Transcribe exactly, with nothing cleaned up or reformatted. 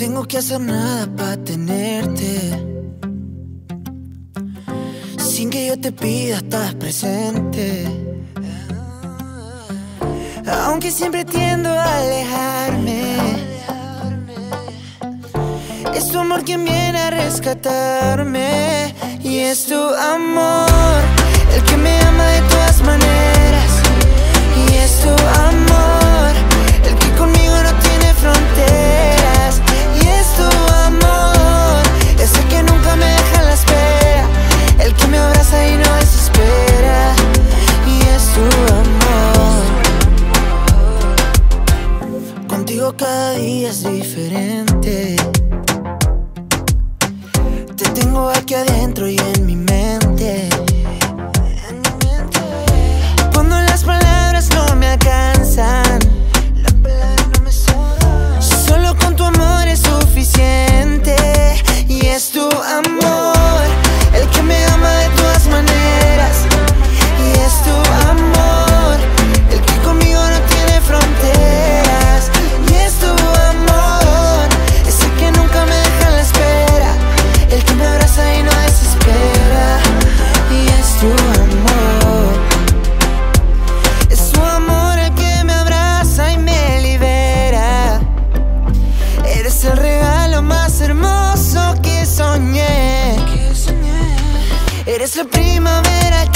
tengo que hacer nada para tenerte. Sin que yo te pida, estás presente. Aunque siempre tiendo a alejarme, es tu amor quien viene a rescatarme. Y es tu amor el que me ama de todas maneras. Y es tu amor el que conmigo no tiene fronteras. Y es tu amor ese que nunca me deja en la espera, el que me abraza y no desespera. Y es tu amor. Contigo cada día es diferente. Te tengo aquí adentro y en mi mente. Cuando las palabras no me alcanzan, solo con tu amor es suficiente. Y es tu amor el que me ama de todas maneras. Y es tu amor el que conmigo no tiene fronteras. Y es tu amor ese que nunca me deja en la espera, el que me abraza y no desespera. Y es tu amor, es tu amor el que me abraza y me libera. Eres el regalo más hermoso que soñé. Eres la primavera